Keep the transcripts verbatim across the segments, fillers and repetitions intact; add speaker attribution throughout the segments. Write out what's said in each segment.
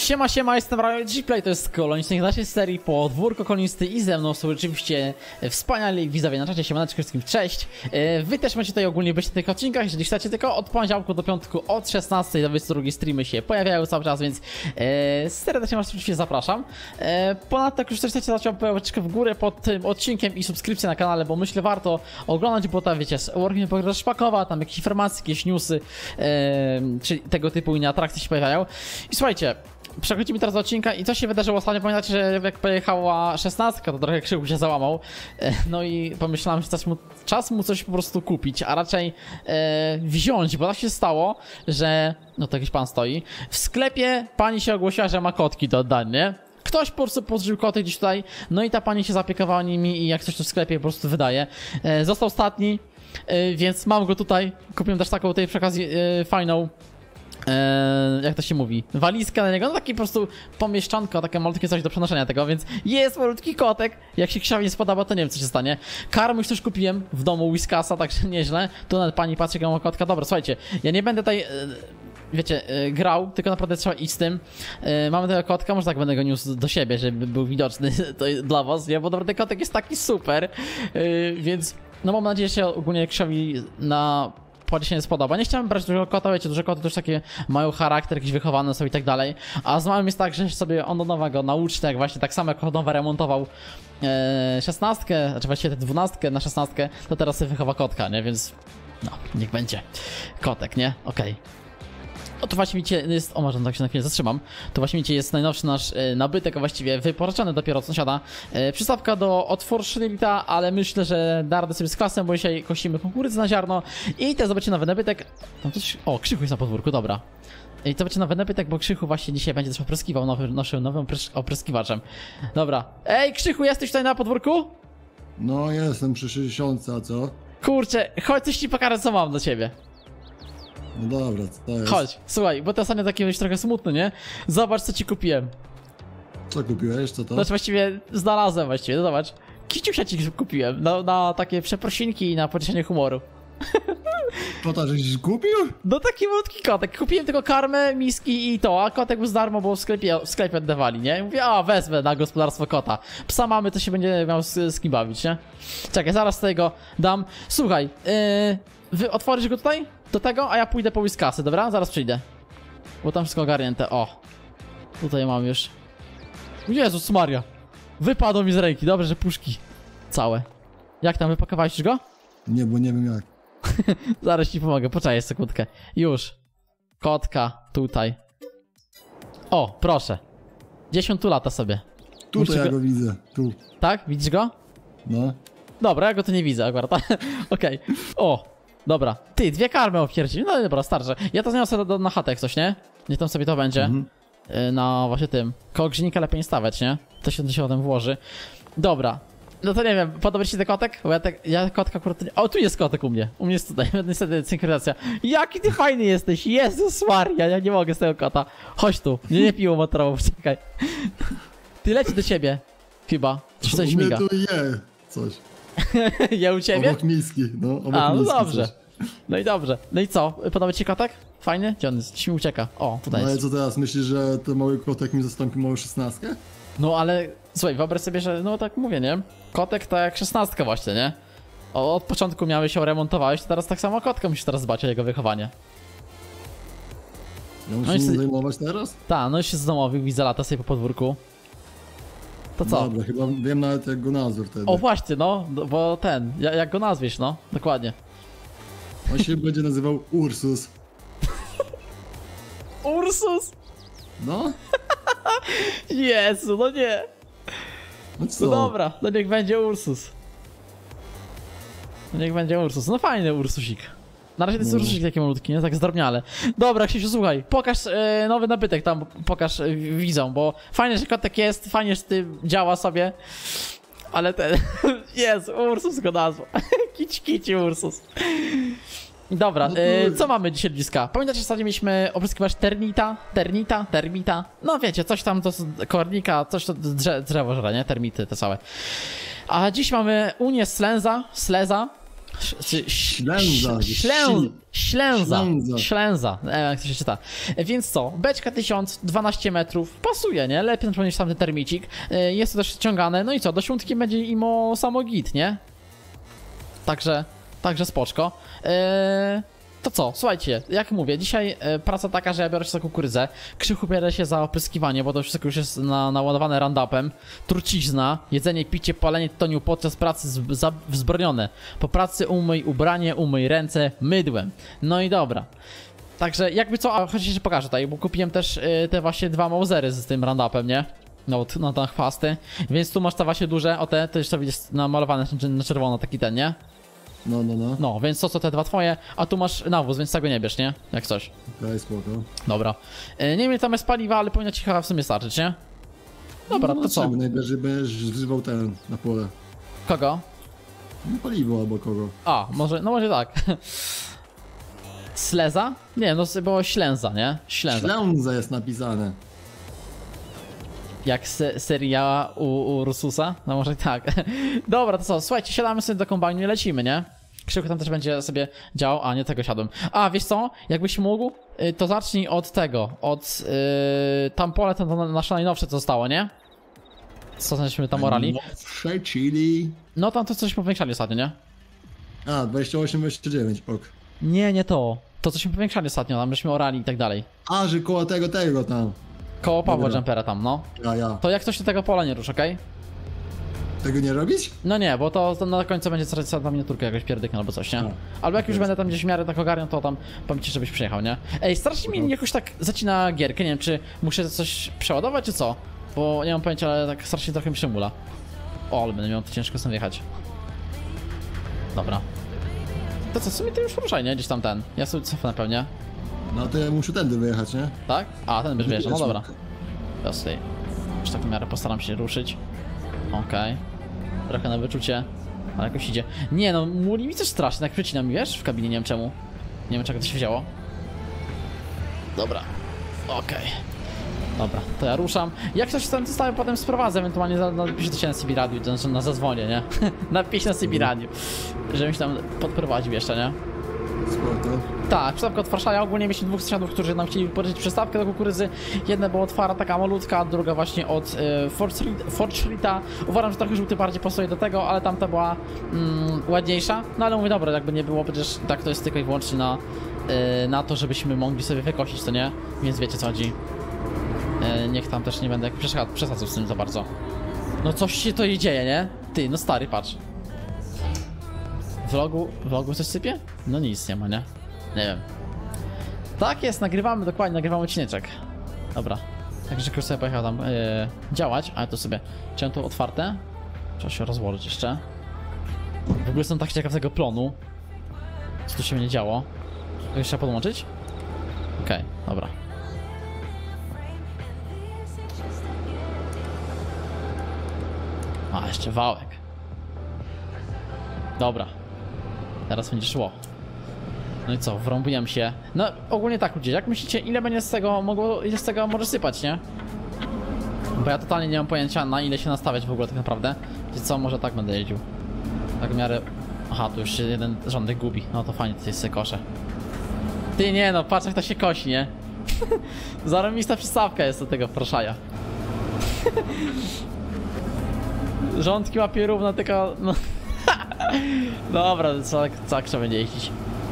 Speaker 1: Siema, siema, jestem G-Play, to jest kolonistyczny naszej serii Podwórko Kolonisty i ze mną są oczywiście wspaniali widzowie na czacie, siemaneczko wszystkim, cześć. Wy też macie tutaj ogólnie być na tych odcinkach, jeżeli chcecie, tylko od poniedziałku do piątku od szesnastej do dwudziestej drugiej streamy się pojawiają cały czas, więc e, serdecznie was oczywiście zapraszam. E, ponadto jak już coś chcecie, dać łapeczkę w górę pod tym odcinkiem i subskrypcję na kanale, bo myślę warto oglądać, bo tam wiecie, Wargaming Progress szpakowa, tam jakieś informacje, jakieś newsy, e, czy tego typu inne atrakcje się pojawiają. I słuchajcie, przechodzimy teraz do odcinka i co się wydarzyło ostatnio? Pamiętacie, że jak pojechała szesnastka, to trochę Krzyku się załamał. No i pomyślałem, że czas mu, czas mu coś po prostu kupić, a raczej e, wziąć, bo tak się stało, że... No to jakiś pan stoi. W sklepie pani się ogłosiła, że ma kotki do oddania, nie? Ktoś po prostu podrzucił koty gdzieś tutaj, no i ta pani się zaopiekowała nimi i jak coś to w sklepie po prostu wydaje. E, został ostatni, e, więc mam go tutaj. Kupiłem też taką tej przy okazji e, fajną. Eee, jak to się mówi, walizkę na niego, no taki po prostu pomieszczanko, takie malutkie coś do przenoszenia tego, więc jest malutki kotek, jak się Krzysiowi nie spodoba, to nie wiem co się stanie. Karm już też kupiłem w domu Whiskasa, także nieźle, tu nawet pani patrzy, jak ma kotka. Dobra, słuchajcie, ja nie będę tutaj, e, wiecie, e, grał, tylko naprawdę trzeba iść z tym. E, mamy tego kotka, może tak będę go niósł do siebie, żeby był widoczny to dla was, nie? Bo naprawdę kotek jest taki super, e, więc no mam nadzieję, że się ogólnie Krzysiowi na... Płacie się nie spodoba. Nie chciałem brać dużego kota, wiecie, duże koty też takie mają charakter, jakiś wychowane są i tak dalej. A z małym jest tak, że sobie on do nowego nauczy, jak właśnie tak samo jak nowe remontował e, szesnastkę, znaczy właściwie tę dwunastkę na szesnastkę, to teraz sobie wychowa kotka, nie? Więc no, niech będzie kotek, nie? Okej. Okay. O, to właśnie widzicie, jest, o może tak się na chwilę zatrzymam, to właśnie widzicie jest najnowszy nasz e, nabytek, a właściwie wypożyczony dopiero od sąsiada. E, przystawka do otworszylita, ale myślę, że da radę sobie z klasem, bo dzisiaj kościmy kukurydzę na ziarno i też zobaczycie nowy nabytek. Tam coś, o, Krzychu jest na podwórku, dobra. I zobaczycie nowy nabytek, bo Krzychu właśnie dzisiaj będzie też opryskiwał nowy, naszym nowym opryskiwaczem. Dobra. Ej, Krzychu, jesteś tutaj na podwórku?
Speaker 2: No jestem przy sześćdziesiątce, a co?
Speaker 1: Kurczę, chodź coś ci pokażę, co mam do ciebie.
Speaker 2: No dobra, co to jest?
Speaker 1: Chodź, słuchaj, bo to ostatnio takie jest trochę smutne, nie? Zobacz, co ci kupiłem.
Speaker 2: Co kupiłeś? Co to?
Speaker 1: Znaczy właściwie znalazłem właściwie, no zobacz. Kiciusia ci kupiłem, na, na takie przeprosinki i na pocieszenie humoru.
Speaker 2: Kota żeś kupił?
Speaker 1: No taki malutki kotek, kupiłem tylko karmę, miski i to, a kotek był za darmo, bo w sklepie, w sklepie oddawali, nie? I mówię, a wezmę na gospodarstwo kota. Psa mamy, to się będzie miał z, z kim bawić, nie? Czekaj, zaraz tutaj go dam. Słuchaj, yy, wy otworzysz go tutaj? Do tego, a ja pójdę po Whiskasy, dobra? Zaraz przyjdę. Bo tam wszystko ogarnięte, o. Tutaj mam już. Jezus Maria. Wypadło mi z ręki, dobrze, że puszki całe. Jak tam, wypakowałeś już go?
Speaker 2: Nie, bo nie wiem jak.
Speaker 1: Zaraz ci pomogę, poczekaj sekundkę. Już. Kotka, tutaj. O, proszę. Gdzieś on tu lata sobie.
Speaker 2: Tutaj ja
Speaker 1: go...
Speaker 2: go widzę, tu.
Speaker 1: Tak? Widzisz go?
Speaker 2: No.
Speaker 1: Dobra, ja go tu nie widzę akurat. Okej. Okay. O. Dobra, ty, dwie karmy opierdził. No dobra, starsze. Ja to zniosę do, do, na chatę jak coś, nie? Niech tam sobie to będzie. Mhm. Yy, na właśnie tym. Koło grzejnika lepiej nie stawiać, nie? To się, to się potem włoży. Dobra. No to nie wiem, podoba ci się ten kotek? Bo ja, te, ja kotka akurat nie... O, tu jest kotek u mnie. U mnie jest tutaj, niestety synchronizacja. Jaki ty fajny jesteś, Jezus Maria, ja nie mogę z tego kota. Chodź tu, nie, nie piło motorową, czekaj. Ty leci do ciebie, chyba. Coś coś
Speaker 2: u mnie
Speaker 1: miga.
Speaker 2: tu je coś.
Speaker 1: Ja u ciebie?
Speaker 2: Obok miski, no, obok
Speaker 1: A, no
Speaker 2: miski
Speaker 1: dobrze.
Speaker 2: coś.
Speaker 1: No i dobrze. No i co? Podoba ci kotek? Fajny? Gdzie on jest? Gdzieś mi ucieka. O, tutaj
Speaker 2: No ale
Speaker 1: jest.
Speaker 2: co teraz, myślisz, że ten mały kotek mi zastąpi małą szesnastkę?
Speaker 1: No ale, słuchaj, wyobraź sobie, że, no tak mówię, nie? Kotek tak jak szesnastka właśnie, nie? O, od początku miałeś się remontowałeś, to teraz tak samo kotka musisz teraz dbać o jego wychowanie.
Speaker 2: Ja muszę
Speaker 1: No i
Speaker 2: nim
Speaker 1: sobie-
Speaker 2: zajmować teraz?
Speaker 1: Ta, no już się zdomowił, widzę, lata sobie po podwórku. To co?
Speaker 2: Dobra, chyba wiem nawet jak go nazwę wtedy.
Speaker 1: O właśnie, no, no, bo ten, ja- jak go nazwiesz, no, dokładnie.
Speaker 2: On się będzie nazywał Ursus.
Speaker 1: Ursus!
Speaker 2: No?
Speaker 1: Jezu, no nie.
Speaker 2: No co?
Speaker 1: No dobra, no niech będzie Ursus. No niech będzie Ursus. No fajny Ursusik. Na razie to jest
Speaker 2: No.
Speaker 1: Ursusik taki malutki, nie? Tak zdrobniale. Dobra, Krzysiu, słuchaj, pokaż e, nowy nabytek tam, pokaż e, widzom, bo fajnie, że kotek jest, fajnie, że ty działa sobie. Ale ten... jest, Ursus go nazwał. Kici, kici, Ursus. Dobra,
Speaker 2: No to-
Speaker 1: e, co mamy dzisiaj bliska? Pamiętacie, że ostatnio mieliśmy opryskiwać ternita, ternita, termita? No wiecie, coś tam to z kornika, coś to drze, drzewo żre, nie? Termity te całe. A dziś mamy Unię Sleza, Sleza, Sz- sz-
Speaker 2: Ślęza.
Speaker 1: ś- Ślę... Ślęza.
Speaker 2: Ślęza.
Speaker 1: Ślęza. E, jak to się czyta. E, Więc co? Beczka tysiąc, dwanaście metrów. Pasuje, nie? Lepiej na przykład niż tamten termicik. E, Jest to też ściągane. No i co? Do świątki będzie imo samo git, nie? Także, także spoczko. E, To co, słuchajcie, jak mówię, dzisiaj e, praca taka, że ja biorę się za kukurydzę, Krzychu bierze się za opryskiwanie, bo to wszystko już jest na, naładowane randapem, trucizna, jedzenie, picie, palenie tytoniu podczas pracy z, za, wzbronione. Po pracy umyj ubranie, umyj ręce mydłem. No i dobra. Także jakby co, a chociaż się pokażę tutaj, bo kupiłem też e, te właśnie dwa mausery z tym randapem, nie? No, na te chwasty, więc tu masz te właśnie duże, o te, to jeszcze jest namalowane na czerwono, taki ten, nie?
Speaker 2: No, no, no.
Speaker 1: No, więc to co te dwa twoje, a tu masz nawóz, więc tego nie bierz, nie? Jak coś.
Speaker 2: Okej, spoko.
Speaker 1: Dobra. E, nie wiem ile tam jest paliwa, ale powinno ci chyba w sumie starczyć, nie? Dobra,
Speaker 2: no,
Speaker 1: to co?
Speaker 2: Najwyżej będziesz wzywał ten na pole.
Speaker 1: Kogo?
Speaker 2: No, paliwo albo kogo.
Speaker 1: A, może, no może tak. Sleza? Nie, no to było ślęza, nie? Ślęza.
Speaker 2: Ślęza jest napisane.
Speaker 1: Jak se seria u, u Rususa? No może tak. Dobra, to co? Słuchajcie, siadamy sobie do kombajnu i lecimy, nie? Krzyku tam też będzie sobie działał, a nie tego siadłem. A, wiesz co? Jakbyś mógł, y, to zacznij od tego, od yy, tam pole, to, to nasze najnowsze co zostało, nie? Co żeśmy tam orali?
Speaker 2: Nowsze, chili.
Speaker 1: No tam to coś powiększali ostatnio, nie?
Speaker 2: A, dwadzieścia osiem, dwadzieścia dziewięć, ok.
Speaker 1: Nie, nie to. To cośmy powiększali ostatnio, tam żeśmy orali i tak dalej.
Speaker 2: A, że koło tego, tego tam.
Speaker 1: Koło Pawła
Speaker 2: Dobra.
Speaker 1: Jumpera tam, no.
Speaker 2: Ja, ja.
Speaker 1: To jak coś do tego pola nie rusz, okej?
Speaker 2: Tego nie robić?
Speaker 1: No nie, bo to, to na końcu będzie coraz ta miniaturka jakoś pierdykna albo coś, nie?
Speaker 2: A,
Speaker 1: Albo jak już
Speaker 2: jest.
Speaker 1: będę tam gdzieś w miarę tak ogarniał, to tam powiem ci, żebyś przyjechał, nie? Ej, strasznie mi
Speaker 2: Mhm.
Speaker 1: jakoś tak zacina gierkę, nie wiem, czy muszę coś przeładować, czy co? Bo nie mam pojęcia, ale tak strasznie trochę mi przymula. O, ale będę miał to ciężko sam wjechać. Dobra. To co, w sumie ty już ruszaj, nie? Gdzieś tam ten. Ja sobie cofnę pewnie.
Speaker 2: No to ja muszę tędy wyjechać, nie?
Speaker 1: Tak? A, ten byś wjeżdżał, no
Speaker 2: Wiesz,
Speaker 1: dobra. Ja sobie już tak w miarę postaram się ruszyć. Okej. Trochę na wyczucie, ale jakoś idzie. Nie no, muli mi coś strasznie, tak przycina mi, wiesz, w kabinie, nie wiem czemu. Nie wiem czego to się wzięło. Dobra. Okej. Dobra, to ja ruszam. Jak coś tam zostawię, potem sprowadzę, ewentualnie za- napiszę do ciebie na C B radiu, to znaczy na zadzwonię, nie? Napiszę na C B radiu, żebym się tam podprowadził jeszcze, nie?
Speaker 2: Spoko.
Speaker 1: Tak, przystawka od Warszawa. Ogólnie mieliśmy dwóch sąsiadów, którzy nam chcieli pożyczyć przystawkę do kukurydzy. Jedna była otwara, taka malutka, druga właśnie od y, Fortschrita. Uważam, że trochę żółty bardziej pasuje do tego, ale tamta była mm, ładniejsza. No ale mówię, dobra, jakby nie było, przecież tak to jest tylko i wyłącznie na, y, na to, żebyśmy mogli sobie wykosić, to nie? Więc wiecie co chodzi. Y, niech tam też nie będę jak przesad- przesadzał z tym za bardzo. No coś się to jej dzieje, nie? Ty, no stary, patrz. Vlogu, vlogu coś sypie? No nic nie ma, nie? Nie wiem. Tak jest, nagrywamy, dokładnie, nagrywamy odcineczek. Dobra. Także Krzysztof sobie pojechał tam yy, działać, ale to sobie chciałem tu otwarte. Trzeba się rozłożyć jeszcze. W ogóle jestem tak ciekaw tego plonu. Co tu się będzie działo. To jeszcze trzeba podłączyć? Okej, okay, dobra. A, jeszcze wałek. Dobra. Teraz będzie szło. No i co, wrąbiłem się. No ogólnie tak ludzie, jak myślicie, ile będzie z tego mogło, ile z tego może sypać, nie? Bo ja totalnie nie mam pojęcia, na ile się nastawiać w ogóle tak naprawdę. Wiecie co, może tak będę jeździł. Tak w miarę... Aha, tu już się jeden rządek gubi. No to fajnie, to jest se kosze. Ty nie no, patrz jak to się kosi, nie? Zarobista przystawka jest do tego proszaja. Rządki łapie równo, tylko... No. Dobra, co, co trzeba będzie jeździć.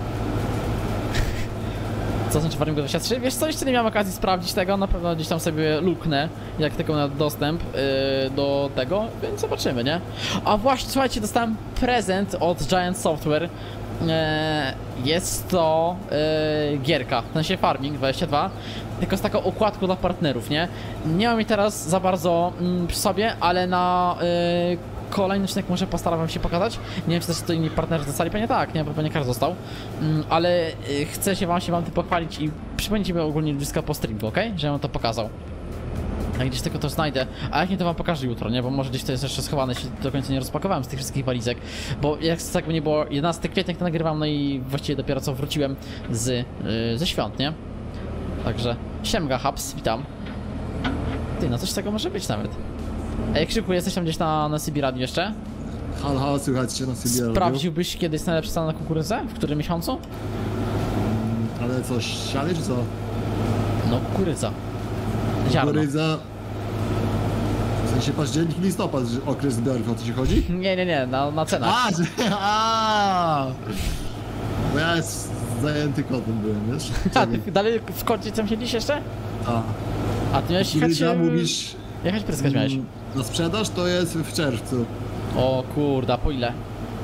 Speaker 1: Co znaczy Warming dwadzieścia trzy? Wiesz co, jeszcze nie miałem okazji sprawdzić tego, na pewno gdzieś tam sobie luknę, jak tylko na dostęp yy, do tego, więc zobaczymy, nie? A właśnie, słuchajcie, dostałem prezent od Giant Software. Yy, jest to yy, gierka, w sensie Farming dwadzieścia dwa, tylko z taką okładką dla partnerów, nie? Nie mam jej teraz za bardzo mm, przy sobie, ale na... Yy, kolejny odcinek może postaram się pokazać. Nie wiem, czy też to inni partnerzy zostali, pewnie tak, nie, bo pewnie każdy został. Mm, ale y, chcę się wam się wam tym pochwalić i przypomnijcie mi ogólnie blisko po streamku, ok? Że ja wam to pokazał. Jak gdzieś tylko to znajdę, a jak nie, to wam pokażę jutro, nie? Bo może gdzieś to jest jeszcze schowane, się do końca nie rozpakowałem z tych wszystkich walizek. Bo jak tak by nie było, jedenastego kwietnia to nagrywam, no i właściwie dopiero co wróciłem z, yy, ze świąt, nie? Także siemga, Haps, witam. Ty, no coś z tego może być nawet. Ej, Krzyku, jesteś tam gdzieś na, na C B radiu jeszcze?
Speaker 2: Hal, hal, słychać cię na Sybielu.
Speaker 1: Sprawdziłbyś kiedyś najlepsze ceny na kukurydzę? W którym miesiącu?
Speaker 2: Ale co, siali czy co?
Speaker 1: No, kukurydza. Ziarno.
Speaker 2: Kukurydza... W sensie październik, listopad, że okres zbiorów, o co ci chodzi?
Speaker 1: Nie, nie, nie, na, na cenach.
Speaker 2: A, że... A! Bo ja jest zajęty kotem byłem, wiesz?
Speaker 1: A, ty dalej w kocie tam siedzisz jeszcze?
Speaker 2: A.
Speaker 1: A ty miałeś jechać...
Speaker 2: Kukurydza mówisz...
Speaker 1: Jechać pryskać miałeś.
Speaker 2: mm, Na sprzedaż to jest w czerwcu.
Speaker 1: O kurda, po ile?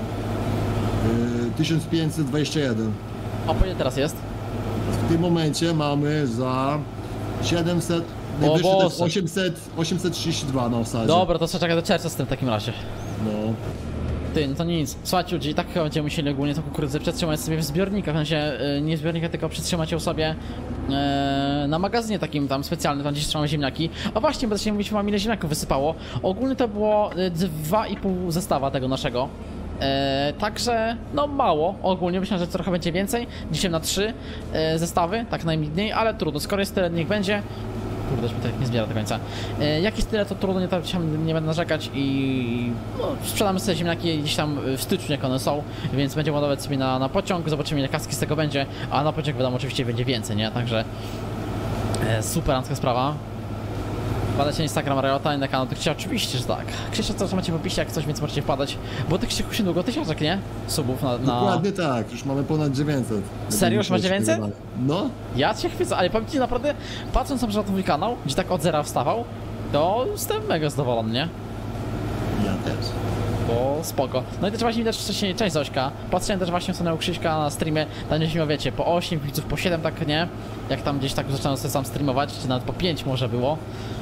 Speaker 2: Yy, tysiąc pięćset dwadzieścia jeden.
Speaker 1: A po ile teraz jest?
Speaker 2: W tym momencie mamy za siedemset... Najwyższy to jest
Speaker 1: Boże.
Speaker 2: osiemset, osiemset trzydzieści dwa na osadzie.
Speaker 1: Dobra, to trzeba czekać do czerwca z tym w takim razie.
Speaker 2: No.
Speaker 1: Ty, no to nic. Słuchajcie ludzi, i tak chyba będziemy musieli ogólnie tą kukurydzę przetrzymać sobie w zbiornikach, w sensie yy, nie w zbiornikach, tylko przetrzymać ją sobie yy, na magazynie takim tam specjalnym, tam gdzieś trzymamy ziemniaki. A właśnie, bo też nie mówiliśmy wam ile ziemniaków wysypało. Ogólnie to było yy, dwa i pół zestawa tego naszego. Yy, także, no mało, ogólnie myślę, że trochę będzie więcej. Dzisiaj na trzy yy, zestawy, tak najmniej, ale trudno, skoro jest tyle, niech będzie. Kurde, już mi tak nie zbiera do końca. E, jak jest tyle, to trudno, nie, to nie będę narzekać i no, sprzedamy sobie ziemniaki gdzieś tam w styczniu, jak one są, więc będziemy ładować sobie na, na pociąg, zobaczymy ile kaski z tego będzie, a na pociąg wiadomo oczywiście będzie więcej, nie? Także e, super sprawa. Wpadajcie na Instagram Riota i na kanał Krzysia, oczywiście, że tak. Krzysia, co macie w opisie, jak coś, więc możecie wpadać, bo tych Krzysiu się długo tysiączek, nie? Subów na... na...
Speaker 2: Dokładnie tak, już mamy ponad dziewięćset.
Speaker 1: Serio? Już masz dziewięćset?
Speaker 2: No.
Speaker 1: Ja się chwycę, ale powiem ci naprawdę, patrząc na ten mój kanał, gdzie tak od zera wstawał, to jestem mega zadowolony, nie?
Speaker 2: Ja też.
Speaker 1: Bo spoko. No i też właśnie widać wcześniej, cześć Zośka. Patrzyłem też właśnie w stronę u Krzyśka na streamie, tam gdzieś miał, wiecie, po osiem widzów, po siedem, tak nie? Jak tam gdzieś tak zacząłem sobie sam streamować, czy nawet po pięć może było.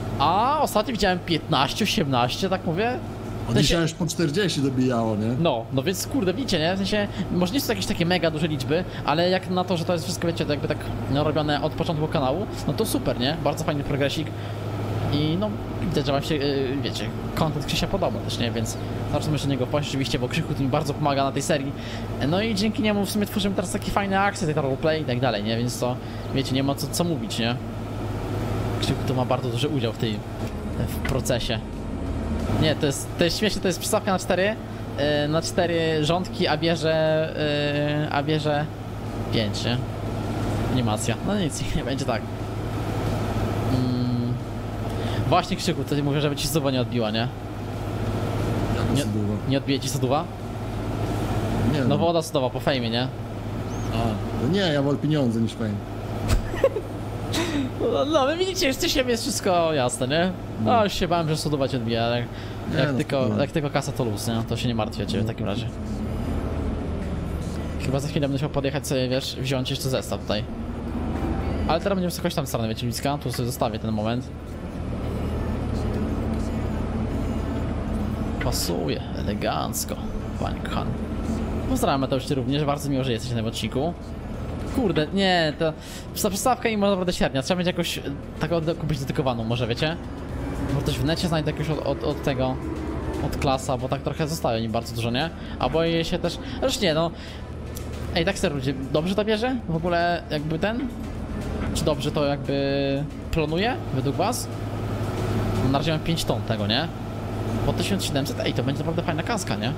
Speaker 1: A ostatnio widziałem piętnaście, osiemnaście, tak mówię.
Speaker 2: Od dzisiaj już po czterdzieści dobijało, nie?
Speaker 1: No, no więc kurde, widzicie, nie? W sensie, może nie są to jakieś takie mega duże liczby, ale jak na to, że to jest wszystko, wiecie, jakby tak no, robione od początku kanału, no to super, nie? Bardzo fajny progresik. I no, widać, że wam się, yy, wiecie, content Krzysia podoba też, nie? Więc zacznę się niego wpaść oczywiście, bo Krzychu tu mi bardzo pomaga na tej serii. No i dzięki niemu w sumie tworzymy teraz takie fajne akcje, takie roleplay i tak dalej, nie? Więc to, wiecie, nie ma co, co mówić, nie? Krzychu tu ma bardzo duży udział w tej, w procesie. Nie, to jest, to jest śmieszne, to jest przystawka na cztery, yy, na cztery rządki, a bierze, yy, a bierze pięć, nie? Animacja. No nic, nie będzie tak. Mm. Właśnie Krzyku, to mówię, żeby ci sudowa nie odbiła, nie?
Speaker 2: Jak
Speaker 1: Nie,
Speaker 2: długo?
Speaker 1: nie odbije ci sudowa?
Speaker 2: Nie
Speaker 1: No woda sudowa po fejmie, nie?
Speaker 2: A, no nie, ja wolę pieniądze niż fame.
Speaker 1: No, no wy widzicie, już coś jest wszystko jasne, nie? No już się bałem, że sudowa ci odbija, ale
Speaker 2: Nie,
Speaker 1: jak,
Speaker 2: no,
Speaker 1: tylko,
Speaker 2: spokojnie.
Speaker 1: jak tylko kasa to luz, nie? To się nie martwię ciebie w takim razie. Chyba za chwilę będę musiał podjechać sobie, wiesz, wziąć jeszcze zestaw tutaj. Ale teraz będziemy sobie tam stronę, wiecie, bliska, tu sobie zostawię ten moment. Pasuje, elegancko, panie kochany. Pozdrawiam Mateusz, ty również, bardzo miło, że jesteś na tym odcinku. Kurde, nie, to ta przystawka i może naprawdę średnia, trzeba mieć jakoś taką kupić dedykowaną może, wiecie? Może coś w necie znajdę jakoś od, od, od tego, od klasa, bo tak trochę zostaje nim bardzo dużo, nie? A boję się też, zresztą nie, no. Ej, tak serio ludzie, dobrze to bierze? W ogóle jakby ten? Czy dobrze to jakby planuje według was? Na razie mam pięć ton tego, nie? Po tysiąc siedemset, ej, to będzie naprawdę fajna kaska, nie?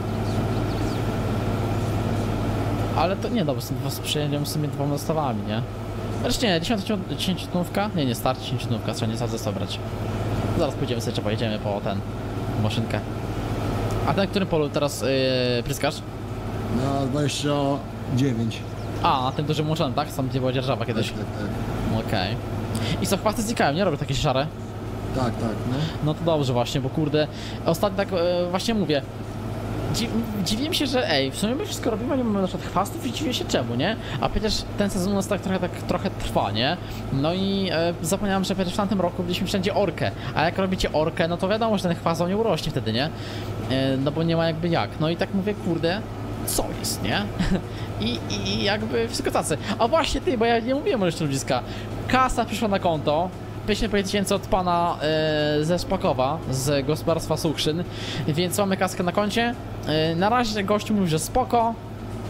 Speaker 1: Ale to nie, dobrze, przyjedziemy z tymi dwoma zestawami, nie? Zresztą nie, dziesięciotonówka? Nie, nie, starczy dziesięciotonówka, trzeba nie za zestaw brać. Zaraz pójdziemy sobie, czy pojedziemy po ten, maszynkę. A ten, którym polu teraz yy, pryskasz?
Speaker 2: Na dwadzieścia dziewięć.
Speaker 1: A, na tym dużym łączonym, tak? Tam gdzie była dzierżawa kiedyś.
Speaker 2: Tak, tak, tak.
Speaker 1: Okej. I co, chwasty znikają, nie robią takie szare?
Speaker 2: Tak, tak, no.
Speaker 1: No to dobrze właśnie, bo kurde, ostatnio tak e, właśnie mówię. Dzi dziwię się, że ej, w sumie my wszystko robimy, nie mamy na przykład chwastów i dziwię się czemu, nie? A przecież ten sezon u nas tak trochę, tak trochę trwa, nie? No i e, zapomniałem, że przecież w tamtym roku byliśmy wszędzie orkę, a jak robicie orkę, no to wiadomo, że ten chwast nie urośnie wtedy, nie? E, no bo nie ma jakby jak. No i tak mówię, kurde, co jest, nie? I, i jakby wszystko tacy. A właśnie ty, bo ja nie mówiłem o jeszcze ludziska. Kasa przyszła na konto. pięćdziesiąt pięć tysięcy od pana e, ze Szpakowa, z gospodarstwa Sukszyn, więc mamy kaskę na koncie. E, na razie gościu mówi, że spoko.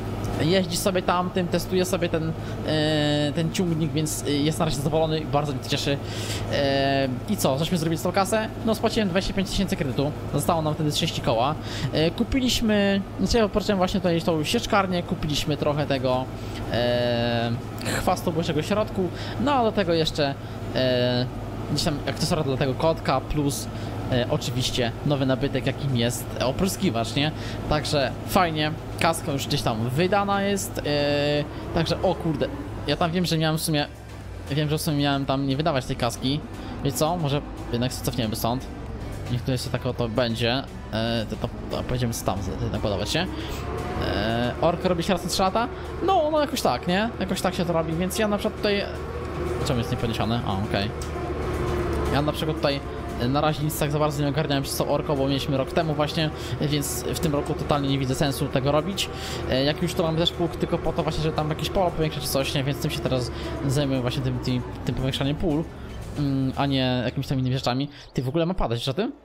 Speaker 1: jeździ sobie tam tym, testuje sobie ten, e, ten ciągnik, więc jest na razie zadowolony i bardzo mnie to cieszy. E, I co, żeśmy zrobili z tą kasę? No spłaciłem dwadzieścia pięć tysięcy kredytu, zostało nam wtedy trzydzieści koła. E, kupiliśmy, znaczy ja popatrzyłem właśnie tutaj tą sieczkarnię, kupiliśmy trochę tego e, chwastu bożego środku, no a do tego jeszcze e, gdzieś tam akcesoria dla tego kotka, plus E, oczywiście nowy nabytek, jakim jest opryskiwacz, nie? Także fajnie, kaska już gdzieś tam wydana jest, e, także o kurde, ja tam wiem, że miałem w sumie, wiem, że w sumie miałem tam nie wydawać tej kaski, wiecie co, może jednak cofniemy stąd, niech to jeszcze tak oto będzie, e, to, to, to pojedziemy tam nakładować się. E, Ork robi się raz na trzy lata? No, no jakoś tak, nie? Jakoś tak się to robi, więc ja na przykład tutaj, czemu jest niepodniesiony? A, okej. Okay. Ja na przykład tutaj na razie nic tak za bardzo nie ogarniałem przez to Orko, bo mieliśmy rok temu właśnie, więc w tym roku totalnie nie widzę sensu tego robić. Jak już to mamy też pług tylko po to właśnie, żeby tam jakieś polo powiększyć czy coś, nie? Więc tym się teraz zajmuję właśnie tym, tym, tym powiększaniem pól, a nie jakimiś tam innymi rzeczami. Ty w ogóle ma padać, o tym?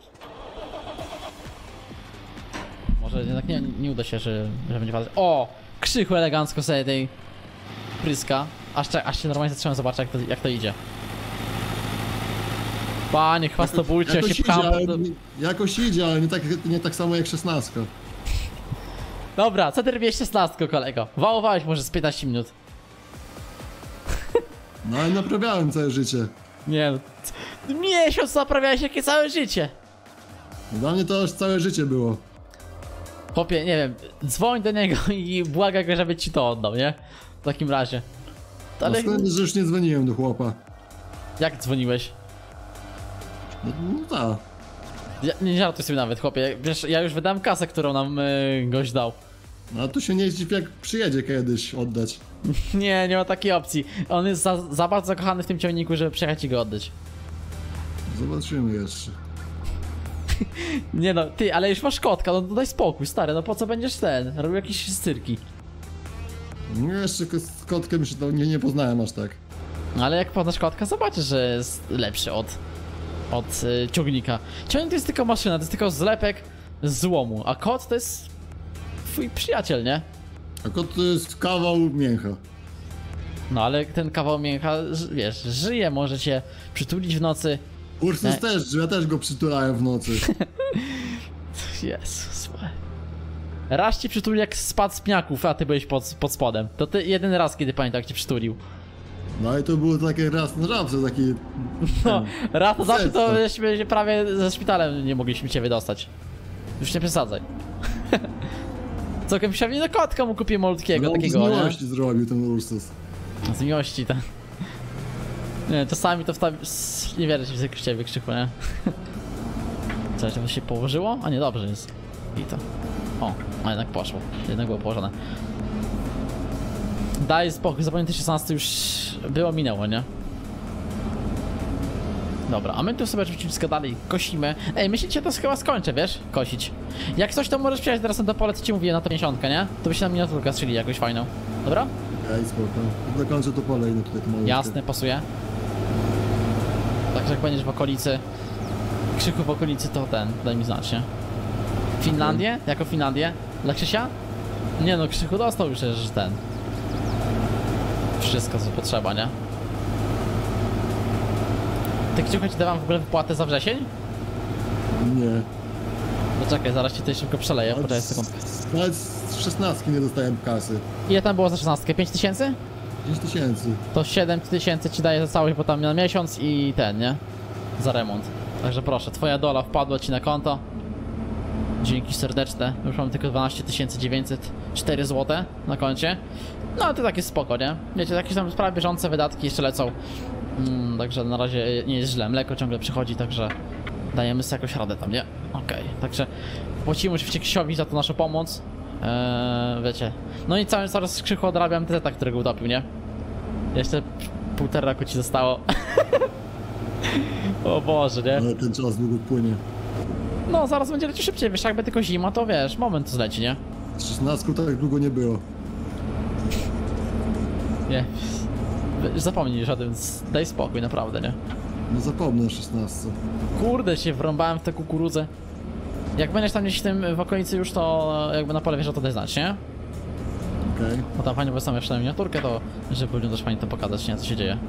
Speaker 1: Może jednak nie, nie uda się, że, że będzie padać. O! Krzychu elegancko sobie tej pryska. Aż, aż się normalnie zatrzymam, zobaczę jak to, jak to idzie. Panie, chwastobójcie, ja się pcham.
Speaker 2: Idzie, do... Jakoś idzie, ale nie tak, nie tak samo jak szesnastka.
Speaker 1: Dobra, co ty robiłeś szesnastką, kolego? Wałowałeś może z piętnaście minut.
Speaker 2: No ale naprawiałem całe życie.
Speaker 1: Nie no, miesiąc naprawiałeś jakie całe życie.
Speaker 2: Dla mnie to już całe życie było.
Speaker 1: Chłopie, nie wiem, dzwoń do niego i błagaj go, żeby ci to oddał, nie? W takim razie.
Speaker 2: Ale... No skąd, że już nie dzwoniłem do chłopa.
Speaker 1: Jak dzwoniłeś?
Speaker 2: No, no tak.
Speaker 1: Ja, nie żartuj sobie nawet, chłopie. Wiesz, ja już wydałem kasę, którą nam yy, gość dał.
Speaker 2: No a tu się nie zdziw, jak przyjedzie kiedyś oddać.
Speaker 1: Nie, nie ma takiej opcji. On jest za, za bardzo zakochany w tym ciągniku, żeby przyjechać i go oddać.
Speaker 2: Zobaczymy jeszcze.
Speaker 1: Nie no, ty, ale już masz kotka, no daj spokój, stary, no po co będziesz ten, robił jakieś cyrki.
Speaker 2: No jeszcze z kotkiem się to nie, nie poznałem aż tak.
Speaker 1: No ale jak poznasz kotka, zobaczysz, że jest lepszy od, od y, ciągnika. Ciągnik to jest tylko maszyna, to jest tylko zlepek z złomu, a kot to jest twój przyjaciel, nie?
Speaker 2: A kot to jest kawał mięcha.
Speaker 1: No ale ten kawał mięcha, wiesz, żyje, może cię przytulić w nocy.
Speaker 2: Ursus nie. też, ja też go przytulałem w nocy.
Speaker 1: Jezus. Raz ci przytulił jak spadł z pniaków, a ty byłeś pod, pod spodem. To ty jeden raz, kiedy pamiętam, jak cię przytulił.
Speaker 2: No i to było takie raz na żabce, taki...
Speaker 1: No, raz to zawsze to żeśmy prawie ze szpitalem nie mogliśmy cię wydostać. Już nie przesadzaj. Całkiem się do kotka mu kupię malutkiego,
Speaker 2: no,
Speaker 1: takiego,
Speaker 2: z miłości nie? zrobił ten Ursus.
Speaker 1: Z miłości, tak. Nie, czasami to wstawi... Nie wierzę ci w ciebie, Krzychu, nie? Coś, to się położyło? A nie, dobrze jest. I to. O, a jednak poszło. Jednak było położone. Daj spokój, zapomnij, szesnaście już było, minęło, nie? Dobra, a my tu sobie oczywiście dalej kosimy. Ej, myślicie, to chyba skończę, wiesz? Kosić. Jak coś, to możesz przyjechać teraz na to pole, co ci mówiłem, na to miesiątkę, nie? To by się na miniaturkę strzeli jakoś fajną. Dobra?
Speaker 2: Ej, spoko. Dokończę to pole i no tutaj to malutkie.
Speaker 1: Jasne, pasuje. Także jak będziesz w okolicy, Krzyku w okolicy, to ten, daj mi znać, nie? Finlandię? Okay. Jako Finlandię? Dla Krzysia? Nie no, Krzyku dostał już że ten. Wszystko, co potrzeba, nie? Ty, Krzyku, ci dawam w ogóle wypłatę za wrzesień?
Speaker 2: Nie.
Speaker 1: No czekaj, zaraz ci tutaj szybko przeleję, poczekaj sekundkę.
Speaker 2: Nawet z szesnastki nie dostałem kasy.
Speaker 1: Ile tam było za szesnastkę? pięć tysięcy?
Speaker 2: pięć tysięcy.
Speaker 1: To siedem tysięcy ci daje za całość, bo tam na miesiąc i ten, nie? Za remont. Także proszę, twoja dola wpadła ci na konto. Dzięki serdeczne. Już mam tylko dwanaście tysięcy dziewięćset cztery złote na koncie. No ale to tak jest spoko, nie? Wiecie, jakieś tam sprawy bieżące, wydatki jeszcze lecą. Mm, także na razie nie jest źle. Mleko ciągle przychodzi, także dajemy sobie jakoś radę tam, nie? Okej, okay. Także płacimy oczywiście Krzysiowi za tą naszą pomoc. Eee, wiecie. No i cały coraz Krzychu odrabiam T-ta, którego utopił, nie? Jeszcze półtora roku ci zostało. O Boże, nie?
Speaker 2: Ale ten czas długo płynie.
Speaker 1: No, zaraz będzie lecieć szybciej, wiesz, jakby tylko zima, to wiesz, moment zleci, nie?
Speaker 2: Z szesnastką tak długo nie było.
Speaker 1: Nie. Zapomnij już o tym, daj spokój, naprawdę, nie?
Speaker 2: No zapomnę o szesnastce.
Speaker 1: Kurde, się wrąbałem w tę kukurudzę. Jak będziesz tam gdzieś w tym w okolicy już, to jakby na pole wieża, to daj znać, nie?
Speaker 2: Okej.
Speaker 1: Bo tam fajnie wysłałem jeszcze na miniaturkę, to żeby ludziom też fajnie to pokazać, nie, co się dzieje.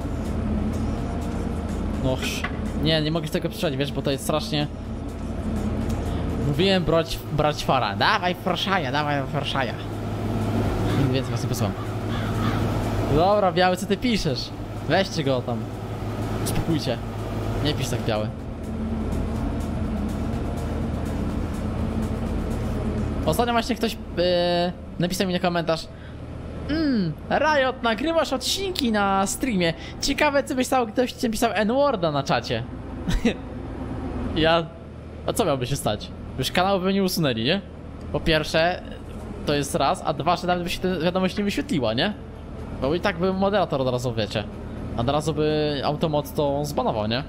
Speaker 1: No, nie, nie mogę tego przeczytać, wiesz, bo to jest strasznie... Mówiłem brać, brać fara. Dawaj forszaja, dawaj forszaja. Nigdy więcej was nie posłam. Dobra, biały, co ty piszesz? Weźcie go tam. Spokójcie. Nie pisz tak, biały. Ostatnio właśnie ktoś yy, napisał mi na komentarz: Mmm, Riot, nagrywasz odcinki na streamie. Ciekawe, co byś stał, ktoś ci pisał N-worda na czacie. Ja... A co miałby się stać? Już kanał by nie usunęli, nie? Po pierwsze, to jest raz, a dwa, że nawet by się ta wiadomość nie wyświetliła, nie? Bo i tak by moderator od razu, wiecie. Od razu by automat to zbanował, nie?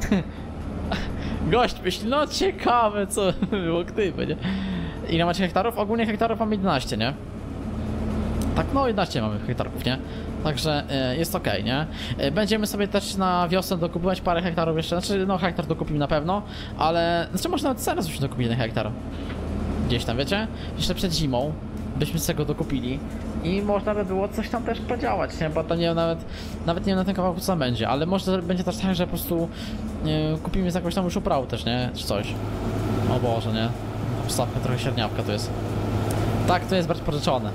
Speaker 1: Gość myśli, no ciekawe, co było gdyby, nie? Ile macie hektarów? Ogólnie hektarów mamy jedenaście, nie? Tak, no jedenaście mamy hektarów, nie? Także y, jest okej, nie? Y, będziemy sobie też na wiosnę dokupować parę hektarów jeszcze, znaczy no hektar dokupimy na pewno, ale... Znaczy może nawet zaraz byśmy dokupili jeden hektar. Gdzieś tam, wiecie? Jeszcze przed zimą byśmy z tego dokupili i można by było coś tam też podziałać, nie? Bo to nie wiem, nawet, nawet nie wiem na tym kawałku co będzie, ale może będzie też tak, że po prostu y, kupimy z jakąś tam już uprawą też, nie? Czy coś. O Boże, nie? Ostatnio trochę średniawka to jest. Tak, to jest bardziej pożyczone.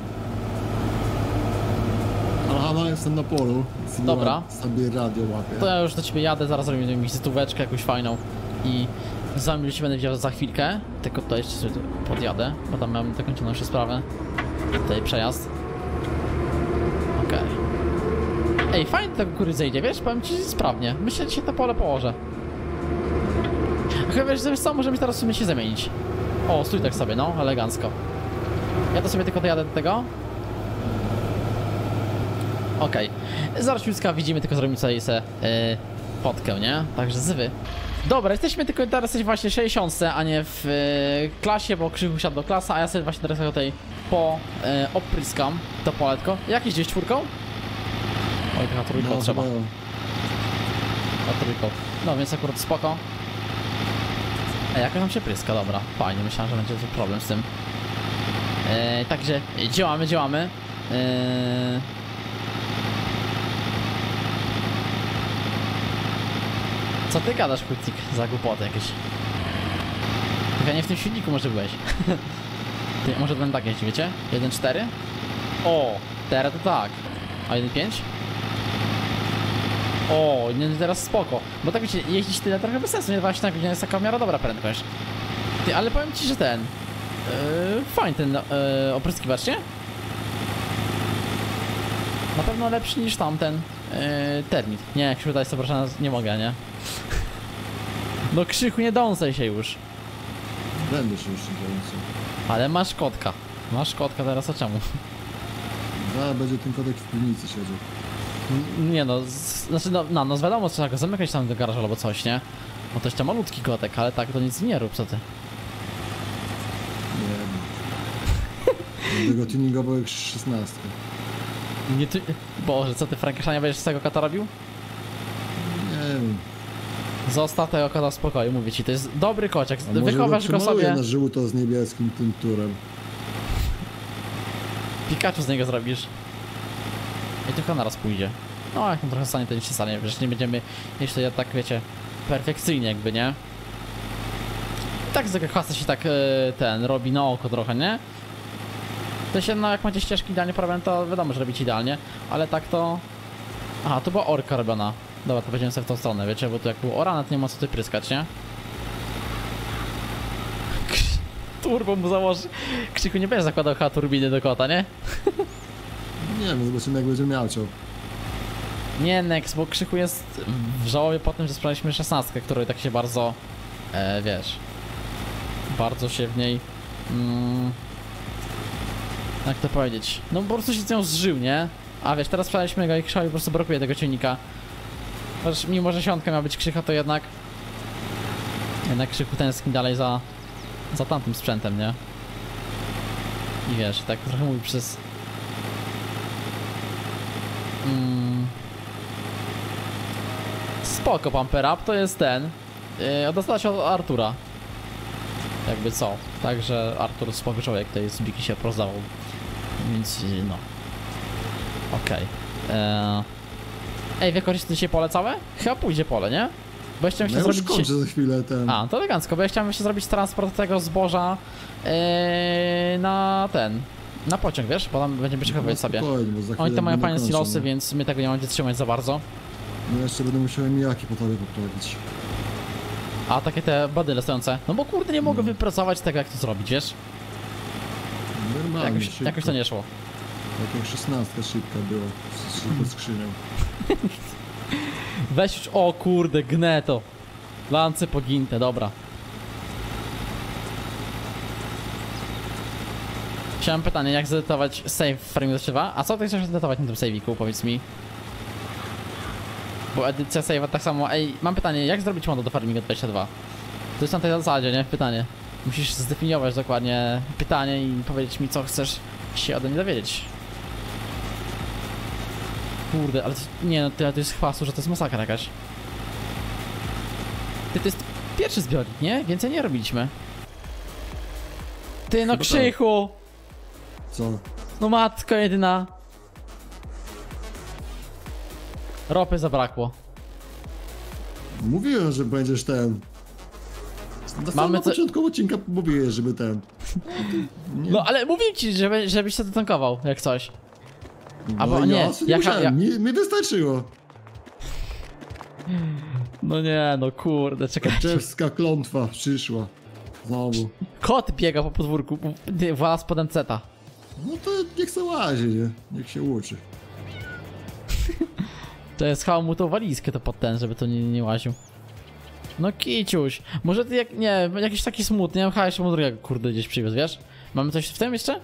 Speaker 2: Aha, no jestem na polu.
Speaker 1: Dobra.
Speaker 2: Sobie radio łapię.
Speaker 1: To ja już do ciebie jadę, zaraz zrobimy wizytóweczkę jakąś fajną i z wami już się będę widział za chwilkę. Tylko tutaj jeszcze sobie podjadę, bo tam mam dokończoną jeszcze sprawę. Tutaj przejazd. Okej. Okay. Ej, fajnie tego kukurydzy idzie, wiesz? Powiem ci sprawnie. Myślę, że dzisiaj to pole położę. Chyba wiesz, co, możemy teraz w sumie się zamienić. O, stój tak sobie, no, elegancko. Ja to sobie tylko dojadę do tego. Okej. Okay. Zaraz Józka widzimy, tylko zrobimy sobie yy, fotkę, nie? Także zwy. Dobra, jesteśmy tylko teraz jesteśmy właśnie w sześćdziesiątce, a nie w yy, klasie, bo Krzychu siadł do klasa, a ja sobie właśnie teraz tutaj po yy, opryskam to poletko. Jak jeździsz czwórką? Oj, taka trójką no, trzeba. A trójką. No więc akurat spoko. A jak nam się pryska, dobra, fajnie, myślałem, że będzie tu problem z tym. Yy, także działamy, działamy. Yy... Co ty gadasz, Kucik, za głupoty jakieś? Tylko nie w tym silniku może byłeś. Ty, może ten tak jeździ, wiecie? jeden cztery? O, teraz to tak. A jeden pięć? O, nie, teraz spoko. Bo tak wiecie, jeździć tyle trochę bez sensu, nie? Właśnie tak, nie jest taka w miarę dobra prędkość. Ty, ale powiem ci, że ten... Yy, fajny ten yy, opryskiwacz, nie? Na pewno lepszy niż tamten yy, termit. Nie, jak się wydaje sobie, proszę, nie mogę, nie? No Krzychu, nie dąsaj się już.
Speaker 2: Będę się już nie dąsał.
Speaker 1: Ale masz kotka. Masz kotka teraz, a czemu?
Speaker 2: Zaraz będzie ten kotek w piwnicy siedział.
Speaker 1: Nie no, z, znaczy no, no, no wiadomo, trzeba go zamykać tam do garażu albo coś, nie? No to jeszcze malutki kotek, ale tak to nic nie rób, co ty?
Speaker 2: Nie wiem. Będę go tuningował jak szesnastkę.
Speaker 1: Nie ty... Boże, co ty, Frankensteina będziesz z tego kota robił?
Speaker 2: Nie wiem.
Speaker 1: Zostaw tego kota w spokoju, mówię ci, to jest dobry kociak,
Speaker 2: A
Speaker 1: wychowasz go sobie...
Speaker 2: na żółto z niebieskim tym turem.
Speaker 1: Pikachu z niego zrobisz. I tylko naraz pójdzie. No jak mu trochę stanie, to nic się stanie, przecież nie będziemy jeszcze tak, wiecie, perfekcyjnie jakby, nie? I tak z tego kwasa się tak yy, ten, robi na oko trochę, nie? To się, no jak macie ścieżki idealnie porobione, to wiadomo, że robicie idealnie, ale tak to... Aha, to była orka robiona. Dobra, to będziemy sobie w tą stronę, wiecie, bo tu jak było orane, to nie ma co ty pryskać, nie? Turbo mu założy. Krzyku, nie będziesz zakładał chyba turbiny do kota, nie?
Speaker 2: Nie wiem, zobaczymy jak będzie miał ciał.
Speaker 1: Nie, Nex, bo Krzyku jest w żałobie po tym, że sprawiliśmy szesnastkę, której tak się bardzo, e, wiesz, bardzo się w niej, mm, jak to powiedzieć, no po prostu się z nią zżył, nie? A wiesz, teraz sprawiliśmy go i Krzykowi po prostu brakuje tego ciągnika. Chociaż mimo, że siątka miała być Krzycha, to jednak, jednak Krzyku tęskni dalej za, za tamtym sprzętem, nie? I wiesz, tak trochę mówi przez... Mm. Spoko, Pumper Up to jest ten. Yy, dostała się od Artura. Jakby co. Także Artur spoko człowiek, tutaj z Biki się prozdawał. Więc no. Okej. Okay. Eee... Ej, wykorzystać dzisiaj pole całe? Chyba pójdzie pole, nie? Bo jeszcze
Speaker 2: No
Speaker 1: myślę
Speaker 2: ja
Speaker 1: zrobić...
Speaker 2: już kończę za chwilę ten...
Speaker 1: A, to elegancko, bo ja chciałem jeszcze zrobić transport tego zboża yy, na ten... Na pociąg, wiesz? Bo tam będziemy przechowywać sobie.
Speaker 2: Spokojnie, bo za chwilę
Speaker 1: Oni tam mają
Speaker 2: będę
Speaker 1: fajne
Speaker 2: kończył,
Speaker 1: silosy,
Speaker 2: nie?
Speaker 1: więc my tego nie będziemy trzymać za bardzo.
Speaker 2: No jeszcze będę musiał mijaki po tobie poprawić.
Speaker 1: A takie te badyle stojące. No bo kurde, nie mogę wypracować tego, jak to zrobić, wiesz?
Speaker 2: Normalnie,
Speaker 1: Jakoś,
Speaker 2: szybko.
Speaker 1: jakoś to nie szło.
Speaker 2: Tak jak szesnastka szybka była, z szybką skrzynią.
Speaker 1: Weź już, o kurde, gnę to. Lance poginte, dobra. Chciałem pytanie, jak zedytować save w Farming dwa? A co ty chcesz zedytować na tym save'iku, powiedz mi? Bo edycja save'a tak samo, ej, mam pytanie, jak zrobić modo do Farminga dwadzieścia dwa? To jest na tej zasadzie, nie? Pytanie. Musisz zdefiniować dokładnie pytanie i powiedzieć mi, co chcesz się ode mnie dowiedzieć. Kurde, ale to, nie no, tyle to jest chwasu, że to jest masakra jakaś. Ty, to jest pierwszy zbiornik, nie? Więcej nie robiliśmy. Ty no,
Speaker 2: Chyba
Speaker 1: Krzychu!
Speaker 2: Co?
Speaker 1: No matko jedyna. Ropy zabrakło.
Speaker 2: Mówiłem, że będziesz ten... Na
Speaker 1: Mamy
Speaker 2: na
Speaker 1: co-
Speaker 2: początku odcinka mówiłeś, żeby ten... Nie,
Speaker 1: No ale mówię ci, żeby, żebyś się dotankował, jak coś.
Speaker 2: no
Speaker 1: albo nie,
Speaker 2: ja, sobie
Speaker 1: jaka-
Speaker 2: musiałem,
Speaker 1: ja-
Speaker 2: mi, mi wystarczyło.
Speaker 1: No nie, no kurde, czekajcie.
Speaker 2: Czewska klątwa przyszła. Znowu.
Speaker 1: Kot biega po podwórku, ty, włada z podenceta.
Speaker 2: No to niech se łazi, nie? Niech się uczy.
Speaker 1: To jest chał mu tą walizkę to pod ten, żeby to nie, nie łaził. No kiciuś, może ty jak, nie, jakiś taki smutny, ja bym chyba jeszcze mu drugiego kurde gdzieś przywiózł, wiesz? Mamy coś w tym jeszcze?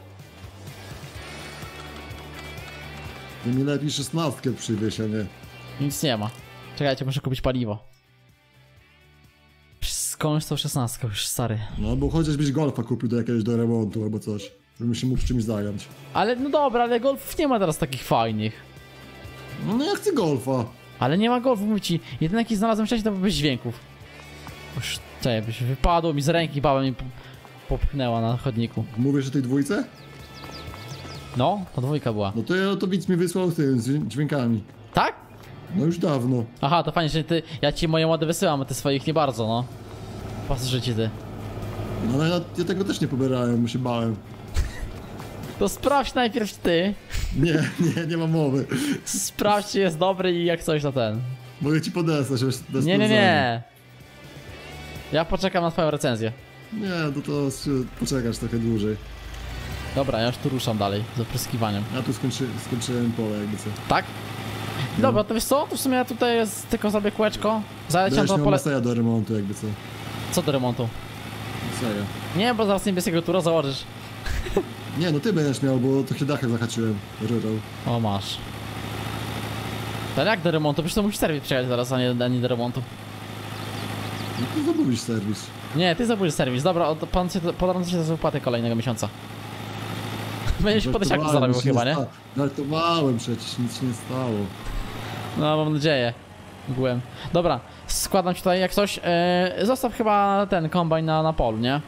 Speaker 2: Ty mi lepiej szesnastkę przywieź, a nie.
Speaker 1: Nic nie ma. Czekajcie, muszę kupić paliwo. Skądś tą szesnastkę już, stary.
Speaker 2: No bo chociażbyś golfa kupił do jakiegoś do remontu albo coś. Żebym się mógł czymś zająć.
Speaker 1: Ale no dobra, ale golfów nie ma teraz takich fajnych.
Speaker 2: No, no ja chcę golfa.
Speaker 1: Ale nie ma golfów, mówię ci. Jedyny jaki znalazłem wcześniej to był bez dźwięków. Już, czekaj, byś wypadło mi z ręki, baba mi popchnęła na chodniku.
Speaker 2: Mówisz o tej dwójce?
Speaker 1: No, to dwójka była.
Speaker 2: No to ja to widz mi wysłał z tym, z dźwiękami.
Speaker 1: Tak?
Speaker 2: No już dawno.
Speaker 1: Aha, to fajnie, że ty, ja ci moje młode wysyłam, a ty swoich nie bardzo, no. Pasożycie ty.
Speaker 2: No ale ja, ja tego też nie pobierałem, bo się bałem.
Speaker 1: To sprawdź najpierw ty.
Speaker 2: Nie, nie, nie ma mowy.
Speaker 1: Sprawdź, czy jest dobry i jak coś na ten.
Speaker 2: Mogę ci podesłać bez bez
Speaker 1: Nie, nie,
Speaker 2: sprawdzania.
Speaker 1: nie. Ja poczekam na twoją recenzję.
Speaker 2: Nie, to to się- poczekasz trochę dłużej.
Speaker 1: Dobra, ja już tu ruszam dalej z opryskiwaniem.
Speaker 2: Ja tu skończy, skończyłem pole jakby co.
Speaker 1: Tak? Dobra, to wiesz co? To w sumie ja tutaj jest tylko sobie kółeczko. Zaleciam
Speaker 2: Będziesz
Speaker 1: to
Speaker 2: miał
Speaker 1: pole...
Speaker 2: Maseja do remontu jakby co.
Speaker 1: Co do remontu?
Speaker 2: Maseja.
Speaker 1: Nie, bo zaraz niebieskiego tura założysz.
Speaker 2: Nie, no ty będziesz miał, bo to się dachem zahaczyłem. Rurą.
Speaker 1: O, masz. To jak do remontu? Przecież to musi serwis przyjechać zaraz, a nie, a nie do remontu.
Speaker 2: No to zamówisz serwis.
Speaker 1: Nie, ty zabudź serwis. Dobra, od- pan się podarący się za wypłatę kolejnego miesiąca. Będziesz po tysiaku
Speaker 2: Żartowałem,
Speaker 1: zarabiał
Speaker 2: nic się
Speaker 1: chyba, nie?
Speaker 2: sta- Żartowałem przecież, nic się nie stało.
Speaker 1: No, mam nadzieję. Mgłem. Dobra, składam ci tutaj jak coś. Yy, zostaw chyba ten kombajn na, na polu, nie?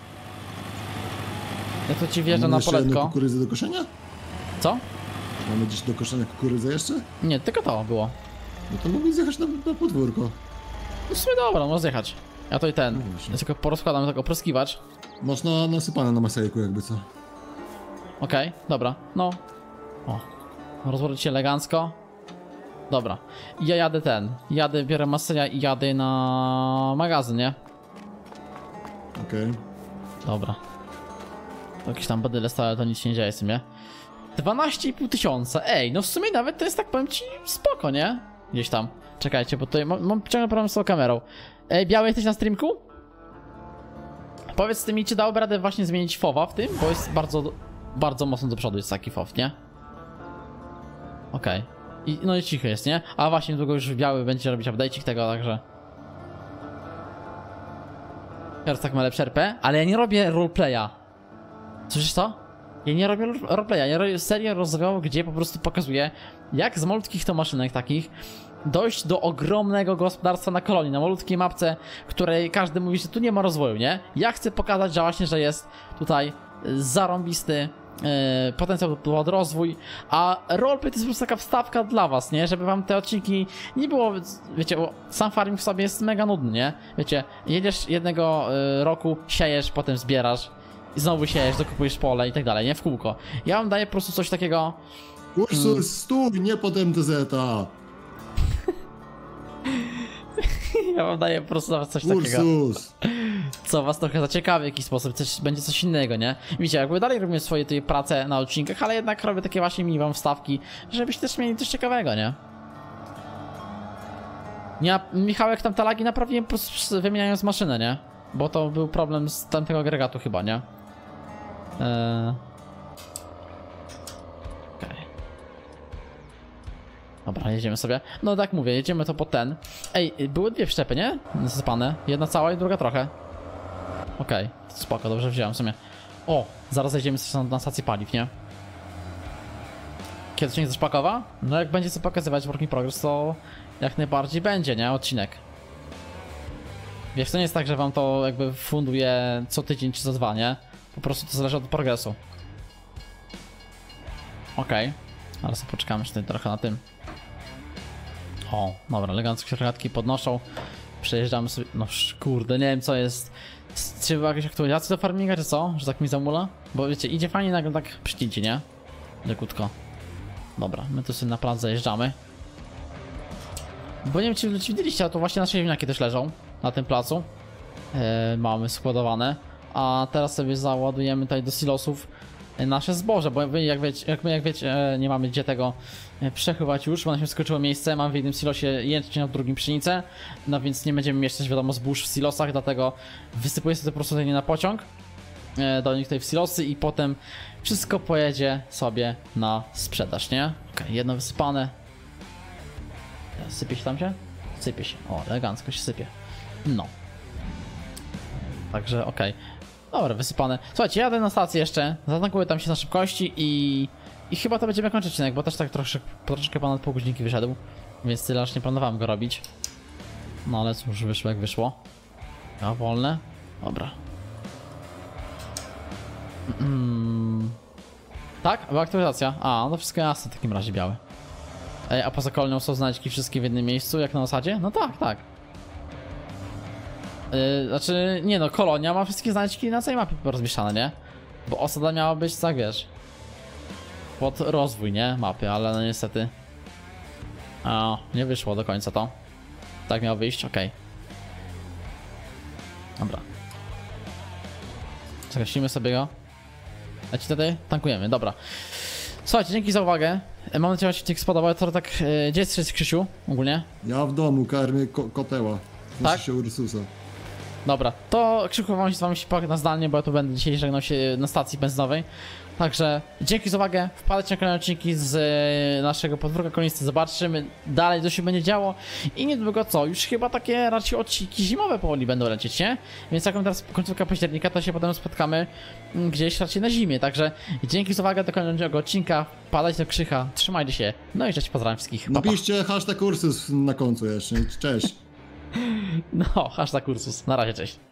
Speaker 1: Ja tu ci wjeżdżam
Speaker 2: Mamy
Speaker 1: na
Speaker 2: jeszcze jedną
Speaker 1: poletko.
Speaker 2: kukurydzę do koszenia?
Speaker 1: Co?
Speaker 2: Mamy gdzieś do koszenia kukurydzę jeszcze?
Speaker 1: Nie, tylko to było.
Speaker 2: No to mogli zjechać na, na podwórko.
Speaker 1: No w sumie dobra, może zjechać. Ja tutaj ten.
Speaker 2: No właśnie.
Speaker 1: Ja tylko porozkładam tego proskiwacz.
Speaker 2: Mocno nasypane na masejku jakby co.
Speaker 1: Okej, dobra, no. O, rozłożyć się elegancko. Dobra, I ja jadę ten. Jadę, biorę maseja i jadę na magazyn, nie?
Speaker 2: Okej.
Speaker 1: Dobra. Jakieś tam badyle stałe, to nic się nie dzieje w sumie. dwanaście i pół tysiąca, ej, no w sumie nawet to jest, tak powiem ci, spoko, nie? Gdzieś tam. Czekajcie, bo tutaj mam, mam ciągle problem z tą kamerą. Ej, Biały, jesteś na streamku? Powiedz ty mi, czy dałoby radę właśnie zmienić fowa w tym? Bo jest bardzo, bardzo mocno do przodu jest taki fow, nie? Okej. I no i cichy jest, nie? A właśnie, długo już Biały będzie robić update'ik tego, także... Teraz tak ma lepsze R P, ale ja nie robię roleplaya. Słyszysz to? Ja nie robię roleplaya, ja robię serię rozgrywową, gdzie po prostu pokazuję, jak z malutkich to maszynek takich dojść do ogromnego gospodarstwa na kolonii, na malutkiej mapce, której każdy mówi, że tu nie ma rozwoju, nie? Ja chcę pokazać, że właśnie, że jest tutaj zarąbisty Yy, potencjał pod rozwój, a roleplay to jest po prostu taka wstawka dla was, nie? Żeby wam te odcinki nie było, wiecie, bo sam farming w sobie jest mega nudny, nie? Wiecie, jedziesz jednego yy, roku, siejesz, potem zbierasz i znowu siejesz, dokupujesz pole i tak dalej, nie? W kółko. Ja wam daję po prostu coś takiego...
Speaker 2: Ursus, hmm. stój, nie pod M T Z-a.
Speaker 1: Ja wam daję po prostu coś takiego,
Speaker 2: Ursus.
Speaker 1: co was trochę zaciekawi w jakiś sposób, coś, będzie coś innego, nie? Widzicie, jakby dalej robimy swoje tutaj prace na odcinkach, ale jednak robię takie właśnie mini wam wstawki, żebyście też mieli coś ciekawego, nie? Ja, Michałek, tam te lagi naprawiłem po prostu wymieniając maszynę, nie? Bo to był problem z tamtego agregatu chyba, nie? Eee... Okej. Dobra, jedziemy sobie. No tak mówię, jedziemy to po ten. Ej, były dwie wszczepy, nie? Zasypane. Jedna cała i druga trochę. Okej, okay. Spoko, dobrze wziąłem w sumie. O, zaraz jedziemy sobie na stację paliw, nie? Kiedy się nie zaszpakowa? No jak będzie co pokazywać work in progress, to jak najbardziej będzie, nie? Odcinek. Wiesz, to nie jest tak, że wam to jakby funduje co tydzień czy co dwa, nie? Po prostu to zależy od progresu. Okej. Okay. Ale sobie poczekamy jeszcze tutaj trochę na tym. O, dobra, elegancko się rogatki podnoszą. Przejeżdżamy sobie... No kurde, nie wiem co jest... Czy była jakaś aktualizacja do farminga, czy co? Że tak mi zamula? Bo wiecie, idzie fajnie, nagle tak przycięcie, nie? Lekutko. Dobra, my tu sobie na plac zajeżdżamy. Bo nie wiem, czy widzieliście, ale to właśnie nasze ziemniaki też leżą na tym placu. Yy, mamy składowane. A teraz sobie załadujemy tutaj do silosów nasze zboże, bo wy, jak wiecie, jak my jak wiecie, nie mamy gdzie tego przechywać już, bo nam się skoczyło miejsce, mam w jednym silosie jęczmień, a w drugim pszenicę, no więc nie będziemy mieszczać, wiadomo, zbóż w silosach, dlatego wysypuję sobie to po prostu tutaj na pociąg do nich tutaj w silosy i potem wszystko pojedzie sobie na sprzedaż, nie? Okej, okay, jedno wysypane. Sypie się tam się? Sypie się, o, elegancko się sypie. No. Także okej. Okay. Dobra, wysypane. Słuchajcie, jadę na stację jeszcze, zatankuję tam się na szybkości i... I chyba to będziemy kończyć odcinek, bo też tak troszkę, troszkę ponad pół godzinki wyszedł. Więc tyle aż nie planowałem go robić. No ale cóż, wyszło jak wyszło. A wolne? Dobra. Mm. Tak? Była aktualizacja? A, no wszystko jasne w takim razie białe. Ej, a poza kolonią są znajdźki wszystkie w jednym miejscu, jak na osadzie? No tak, tak. Yy, znaczy, nie no, kolonia ma wszystkie znajdźki na całej mapie rozmieszczane, nie? Bo osada miała być, tak wiesz, pod rozwój, nie? Mapy, ale no niestety... A, nie wyszło do końca to. Tak miało wyjść, okej. Okay. Dobra. Zagasimy sobie go. Leci tutaj? Tankujemy, dobra. Słuchajcie, dzięki za uwagę. Mam nadzieję, że się ci spodobał. To tak, yy, gdzie jest Krzysiu ogólnie?
Speaker 2: Ja w domu, karmię ko koteła. Muszę
Speaker 1: Tak?
Speaker 2: się Ursusa. Dobra,
Speaker 1: to Krzychu wam się z wami się na zdalnie, bo ja tu będę dzisiaj żegnał się na stacji benzynowej. Także dzięki za uwagę, wpadajcie na kolejne odcinki z e, naszego podwórka kolonisty, zobaczymy dalej co się będzie działo i niedługo co, już chyba takie raczej odcinki zimowe powoli będą lecieć, nie? Więc jak teraz końcówka października, to się potem spotkamy gdzieś raczej na zimie, także dzięki za uwagę do kolejnego odcinka, wpadajcie do Krzycha, trzymajcie się, no i cześć, pozdrawiam wszystkich, pa, pa.
Speaker 2: Napiszcie hashtag Ursus na końcu jeszcze, cześć.
Speaker 1: No, hashtag Ursus, na razie, cześć.